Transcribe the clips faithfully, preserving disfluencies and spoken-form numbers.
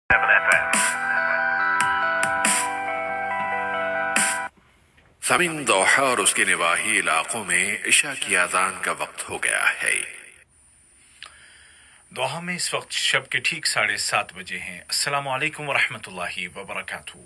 सामीन दोहा और उसके निवाही इलाकों में इशा की आजान का वक्त हो गया है। दोहा में इस वक्त शब के ठीक साढ़े सात बजे हैं। अस्सलामु अलैकुम वरहमतुल्लाहि वबरकातुहू।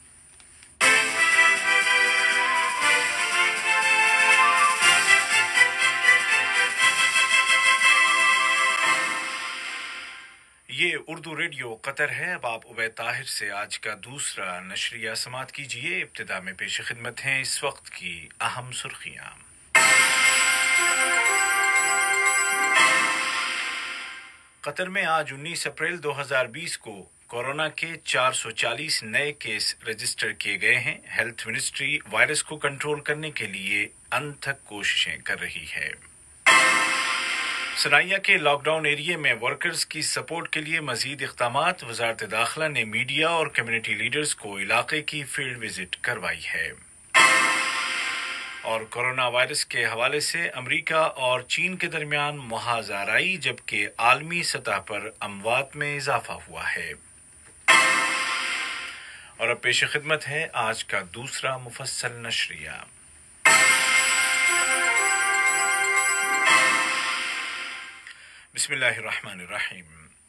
ये उर्दू रेडियो कतर है। अब आप उबैद ताहिर से आज का दूसरा नशरिया समात कीजिए। इब्तिदा में पेश खिदमत हैं इस वक्त की अहम सुर्खियां। कतर में आज उन्नीस अप्रैल दो हज़ार बीस को कोरोना के चार सौ चालीस नए केस रजिस्टर किए गए हैं। हेल्थ मिनिस्ट्री वायरस को कंट्रोल करने के लिए अनथक कोशिशें कर रही है। सनाइया के लॉकडाउन एरिया में वर्कर्स की सपोर्ट के लिए मजीद इक़दामात। वज़ारत दाखिला ने मीडिया और कम्युनिटी लीडर्स को इलाके की फील्ड विजिट करवाई है। और कोरोना वायरस के हवाले से अमेरिका और चीन के दरमियान मुहाज़ाराई, जबकि आलमी सतह पर अमवात में इजाफा हुआ है। और अब पेश खिदमत है आज का दूसरा मुफस्सल नशरिया। बिस्मिल्लाहिर्रहमानिर्रहीम।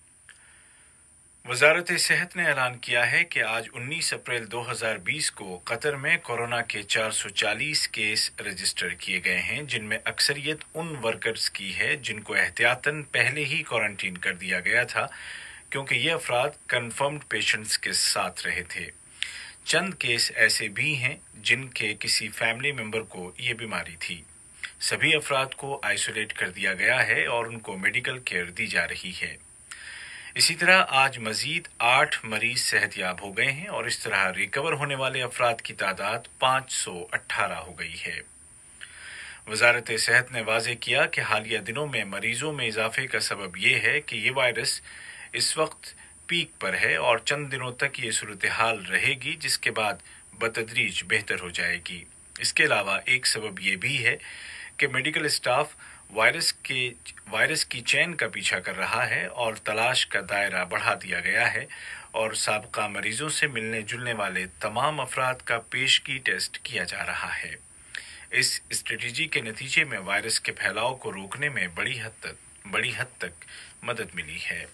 वजारत सेहत ने ऐलान किया है कि आज उन्नीस अप्रैल दो हज़ार बीस को कतर में कोरोना के चार सौ चालीस केस रजिस्टर किए गए हैं, जिनमें अक्सरियत उन वर्कर्स की है जिनको एहतियातन पहले ही क्वारंटीन कर दिया गया था, क्योंकि ये अफराद कन्फर्म्ड पेशेंट्स के साथ रहे थे। चंद केस ऐसे भी हैं जिनके किसी फैमिली मेंबर को ये बीमारी थी। सभी अफराद को आइसोलेट कर दिया गया है और उनको मेडिकल केयर दी जा रही है। इसी तरह आज मजीद आठ मरीज सेहतयाब हो गए हैं और इस तरह रिकवर होने वाले अफराद की तादाद पाँच सौ अट्ठारह हो गई है। वजारत सेहत ने वाजे किया कि हालिया दिनों में मरीजों में इजाफे का सबब यह है कि ये वायरस इस वक्त पीक पर है और चंद दिनों तक ये सूरत हाल रहेगी, जिसके बाद बतदरीज बेहतर हो जाएगी। इसके अलावा एक सबब यह भी है कि मेडिकल स्टाफ वायरस के वायरस की चेन का पीछा कर रहा है और तलाश का दायरा बढ़ा दिया गया है और साबका मरीजों से मिलने जुलने वाले तमाम अफराद का पेशगी टेस्ट किया जा रहा है। इस स्ट्रेटजी के नतीजे में वायरस के फैलाव को रोकने में बड़ी हद तक बड़ी हद तक मदद मिली है।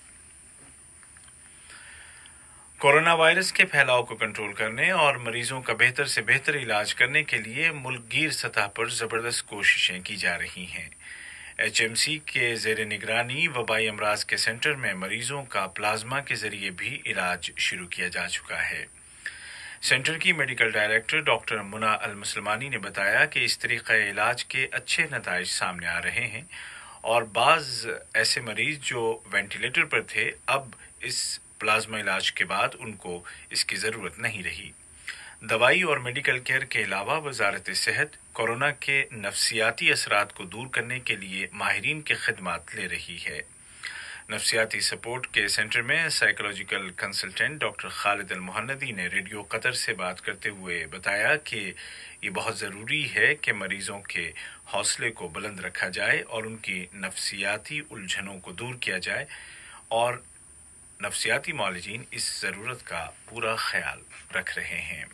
कोरोना वायरस के फैलाव को कंट्रोल करने और मरीजों का बेहतर से बेहतर इलाज करने के लिए मुल्कगीर सतह पर जबरदस्त कोशिशें की जा रही हैं। एचएमसी के ज़ेर निगरानी वबाई अमराज के सेंटर में मरीजों का प्लाज्मा के जरिए भी इलाज शुरू किया जा चुका है। सेंटर की मेडिकल डायरेक्टर डॉक्टर मुना अल मुसलमानी ने बताया कि इस तरीक़े इलाज के अच्छे नताइज सामने आ रहे हैं और बाज़ ऐसे मरीज जो वेंटिलेटर पर थे, अब इस प्लाज्मा इलाज के बाद उनको इसकी ज़रूरत नहीं रही। दवाई और मेडिकल केयर के अलावा वजारत सेहत कोरोना के नफ्सियाती असरात को दूर करने के लिए माहिरीन की खिदमत ले रही है। नफ्सियाती सपोर्ट के सेंटर में psychological consultant doctor Khalid Al Muhannadi ने रेडियो कतर से बात करते हुए बताया कि ये बहुत ज़रूरी है कि मरीजों के हौसले को बुलंद रखा जाए और उनकी नफ्सियाती उलझनों को दूर किया जाए और नफ्सियाती मौलजीन इस ज़रूरत का पूरा ख्याल रख रहे हैं।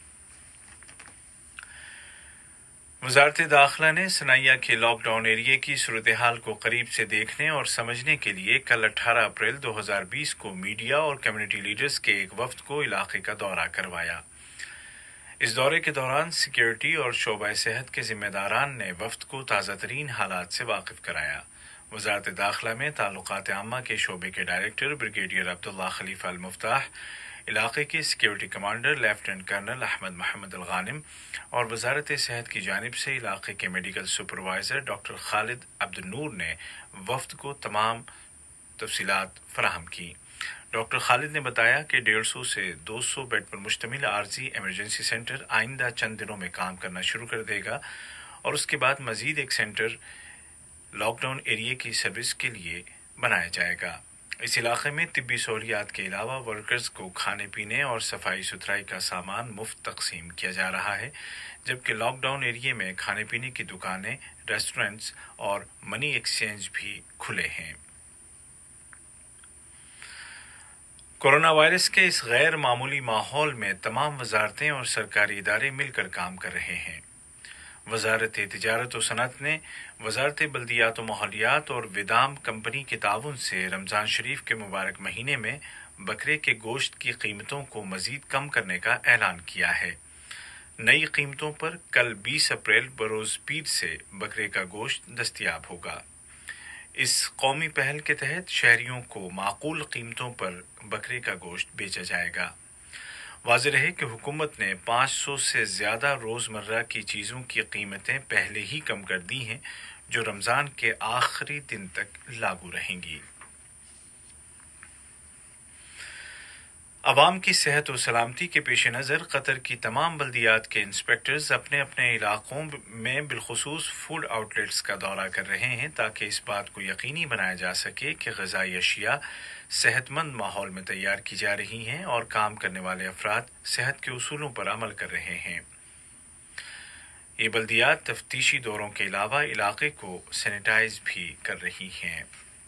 वज़ारत दाखिला ने सनाइया के लॉकडाउन एरिया की सूरत हाल को करीब से देखने और समझने के लिए कल अठारह अप्रैल दो हज़ार बीस को मीडिया और कम्युनिटी लीडर्स के एक वफ्द को इलाके का दौरा करवाया। इस दौरे के दौरान सिक्योरिटी और शोबा सेहत के जिम्मेदारान ने वफ्द को ताज़ा तरीन हालात से वाकिफ कराया। वज़ारत दाखिला में ताल्लुकात आम्मा के शोबे के director brigadier Abdullah Khalifa Al Muftah, इलाके के security commander lieutenant colonel Ahmed Mohammed Al Ghanim और वज़ारत सेहत की जानिब से इलाके के medical supervisor doctor Khalid Abdul Noor ने वफ्द को तमाम तफसीलात फराहम की। डॉक्टर खालिद ने बताया कि डेढ़ सौ से दो सौ बेड पर मुश्तमिल आर्जी इमरजेंसी सेंटर आइंदा चंद दिनों में काम करना शुरू कर देगा और उसके बाद मजीद एक सेंटर लॉकडाउन एरिया की सर्विस के लिए बनाया जाएगा। इस इलाके में तिब्बी सहूलियात के अलावा वर्कर्स को खाने पीने और सफाई सुथराई का सामान मुफ्त तकसीम किया जा रहा है, जबकि लॉकडाउन एरिया में खाने पीने की दुकानें, रेस्टोरेंट्स और मनी एक्सचेंज भी खुले हैं। کورونا وائرس کے اس غیر معمولی ماحول میں تمام وزارتیں اور سرکاری ادارے مل کر کام کر رہے ہیں۔ وزارت تجارت و صنعت نے وزارت بلدیات و ماحولیات اور ودام کمپنی کے تعاون سے رمضان شریف کے مبارک مہینے میں بکرے کے گوشت کی قیمتوں کو مزید کم کرنے کا اعلان کیا ہے۔ نئی قیمتوں پر کل بیس اپریل بروز پیر سے بکرے کا گوشت دستیاب ہوگا۔ اس قومی پہل کے تحت شہریوں کو معقول قیمتوں پر بکرے کا گوشت بیچا جائے گا۔ واضح رہے کہ حکومت نے پانچ سو سے زیادہ روزمرہ کی چیزوں کی قیمتیں پہلے ہی کم کر دی ہیں جو رمضان کے آخری دن تک لاگو رہیں گی۔ عوام کی صحت و سلامتی کے پیش نظر قطر کی تمام بلدیات کے انسپیکٹرز اپنے اپنے علاقوں میں بالخصوص فوڈ آؤٹلیٹس کا دورہ کر رہے ہیں تاکہ اس بات کو یقینی بنایا جا سکے کہ غذائی اشیاء صحت مند ماحول میں تیار کی جا رہی ہیں اور کام کرنے والے افراد صحت کے اصولوں پر عمل کر رہے ہیں۔ یہ بلدیات تفتیشی دوروں کے علاوہ علاقے کو سینیٹائز بھی کر رہی ہیں۔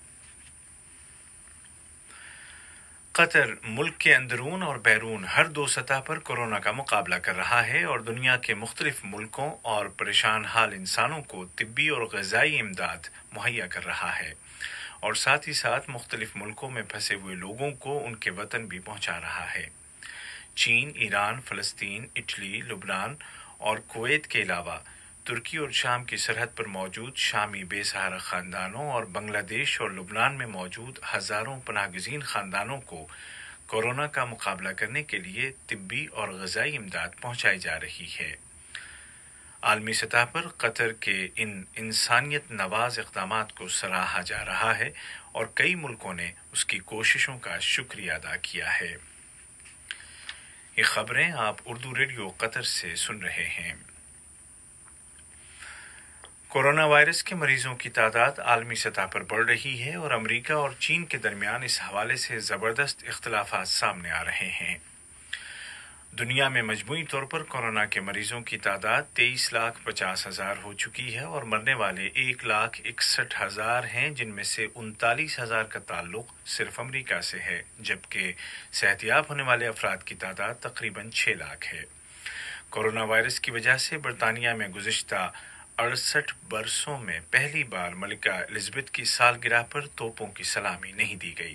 قطر ملک کے اندرون اور بیرون ہر دو سطح پر کورونا کا مقابلہ کر رہا ہے اور دنیا کے مختلف ملکوں اور پریشان حال انسانوں کو طبی اور غذائی امداد مہیا کر رہا ہے اور ساتھ ہی ساتھ مختلف ملکوں میں پھنسے ہوئے لوگوں کو ان کے وطن بھی پہنچا رہا ہے۔ چین، ایران، فلسطین، اٹلی، لبنان اور کویت کے علاوہ ترکی اور شام کی سرحد پر موجود شامی بے سہارا خاندانوں اور بنگلہ دیش اور لبنان میں موجود ہزاروں پناہ گزین خاندانوں کو کورونا کا مقابلہ کرنے کے لیے طبی اور غذائی امداد پہنچائی جا رہی ہے۔ عالمی سطح پر قطر کے ان انسانیت نواز اقدامات کو سراہا جا رہا ہے اور کئی ملکوں نے اس کی کوششوں کا شکریہ ادا کیا ہے۔ یہ خبریں آپ اردو ریڈیو قطر سے سن رہے ہیں۔ کورونا وائرس کے مریضوں کی تعداد عالمی سطح پر بڑھ رہی ہے اور امریکہ اور چین کے درمیان اس حوالے سے زبردست اختلافات سامنے آ رہے ہیں۔ دنیا میں مجموعی طور پر کورونا کے مریضوں کی تعداد تیئیس لاکھ پچاس ہزار ہو چکی ہے اور مرنے والے ایک لاکھ اکسٹھ ہزار ہیں، جن میں سے انتالیس ہزار کا تعلق صرف امریکہ سے ہے، جبکہ صحت یاب ہونے والے افراد کی تعداد تقریباً چھ لاکھ ہے۔ کورونا وائرس کی وجہ سے برطانیہ میں گزشتہ اڑسٹھ برسوں میں پہلی بار ملکہ الزبتھ کی سالگرہ پر توپوں کی سلامی نہیں دی گئی۔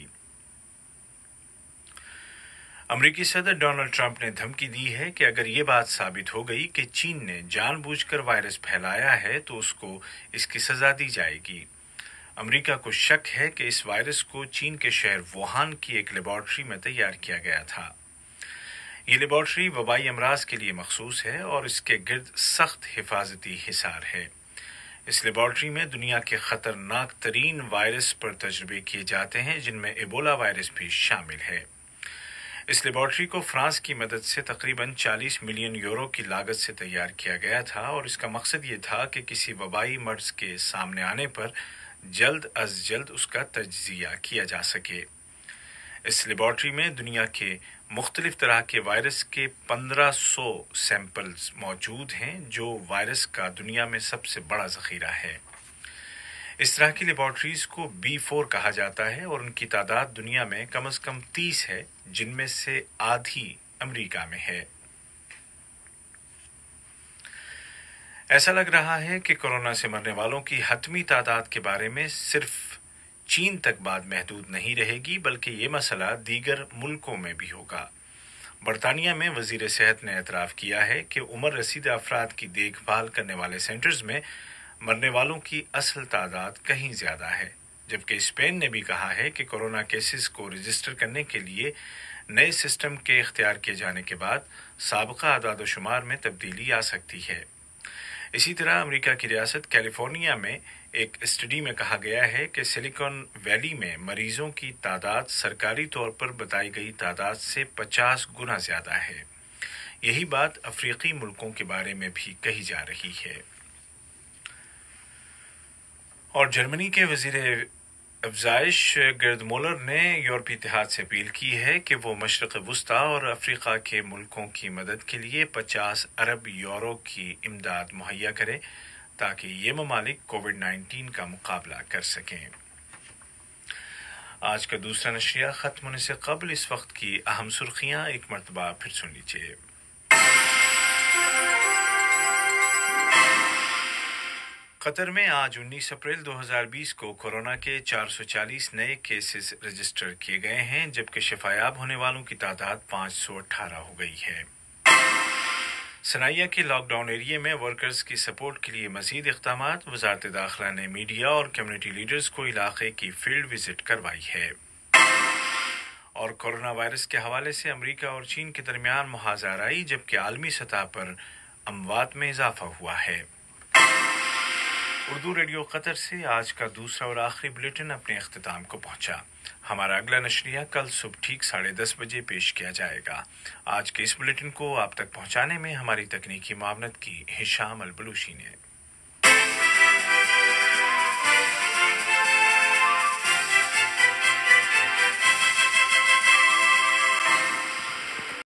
امریکی صدر ڈونلڈ ٹرمپ نے دھمکی دی ہے کہ اگر یہ بات ثابت ہو گئی کہ چین نے جان بوجھ کر وائرس پھیلایا ہے تو اس کو اس کی سزا دی جائے گی۔ امریکہ کو شک ہے کہ اس وائرس کو چین کے شہر ووہان کی ایک لیبارٹری میں تیار کیا گیا تھا۔ یہ لیبارٹری وبائی امراض کے لیے مخصوص ہے اور اس کے گرد سخت حفاظتی حصار ہے۔ اس لیبارٹری میں دنیا کے خطرناک ترین وائرس پر تجربے کیے جاتے ہیں، جن میں ایبولا وائرس بھی شامل ہے۔ اس لیبارٹری کو فرانس کی مدد سے تقریباً چالیس ملین یورو کی لاگت سے تیار کیا گیا تھا اور اس کا مقصد یہ تھا کہ کسی وبائی مرض کے سامنے آنے پر جلد از جلد اس کا تجزیہ کیا جا سکے۔ اس لیبارٹری میں دنیا کے مختلف طرح کے وائرس کے پندرہ سو سیمپلز موجود ہیں، جو وائرس کا دنیا میں سب سے بڑا ذخیرہ ہے۔ اس طرح کی لیبارٹریز کو بی فور کہا جاتا ہے اور ان کی تعداد دنیا میں کم از کم تیس ہے، جن میں سے آدھی امریکہ میں ہے۔ ایسا لگ رہا ہے کہ کورونا سے مرنے والوں کی حتمی تعداد کے بارے میں صرف چین تک بات محدود نہیں رہے گی، بلکہ یہ مسئلہ دیگر ملکوں میں بھی ہوگا۔ برطانیہ میں وزیر صحت نے اعتراف کیا ہے کہ عمر رسیدہ افراد کی دیکھ بھال کرنے والے سینٹرز میں مرنے والوں کی اصل تعداد کہیں زیادہ ہے، جبکہ اسپین نے بھی کہا ہے کہ کورونا کیسز کو رجسٹر کرنے کے لیے نئے سسٹم کے اختیار کیے جانے کے بعد سابقہ اعداد و شمار میں تبدیلی آ سکتی ہے۔ اسی طرح امریکہ کی ریاست کیلیفورنیا میں ایک اسٹڈی میں کہا گیا ہے کہ سلیکن ویلی میں مریضوں کی تعداد سرکاری طور پر بتائی گئی تعداد سے پچاس گنا زیادہ ہے۔ یہی بات افریقی ملکوں کے بارے میں بھی کہی جا رہی ہے۔ اور جرمنی کے وزیر افزائش گرد مولر نے یورپی اتحاد سے اپیل کی ہے کہ وہ مشرق وسطیٰ اور افریقہ کے ملکوں کی مدد کے لیے پچاس ارب یورو کی امداد مہیا کرے تاکہ یہ ممالک کووڈ نائنٹین کا مقابلہ کر سکیں۔ آج کا دوسرا نشریہ ختم ہونے سے قبل اس وقت کی اہم سرخیاں ایک مرتبہ پھر سن لیجیے۔ قطر میں آج انیس اپریل دو ہزار بیس کو کورونا کے چار سو چالیس نئے کیسز رجسٹر کیے گئے ہیں، جبکہ شفایاب ہونے والوں کی تعداد پانچ سو اٹھارہ ہو گئی ہے۔ صنعیہ کے لاک ڈاؤن ایریے میں ورکرز کی سپورٹ کے لیے مزید اقدامات۔ وزارت داخلہ نے میڈیا اور کمیونٹی لیڈرز کو علاقے کی فیلڈ وزٹ کروائی ہے۔ اور کورونا وائرس کے حوالے سے امریکہ اور چین کے درمیان محاذ آرائی، جبکہ عالمی سطح پر اموات میں اضافہ ہوا ہے۔ اردو ریڈیو قطر سے آج کا دوسرا اور آخری بلیٹن اپنے اختتام کو پہنچا۔ ہمارا اگلا نشریہ کل صبح ٹھیک ساڑھے دس بجے پیش کیا جائے گا۔ آج کے اس بلیٹن کو آپ تک پہنچانے میں ہماری تکنیکی معاونت کی ہشام البلوشی نے۔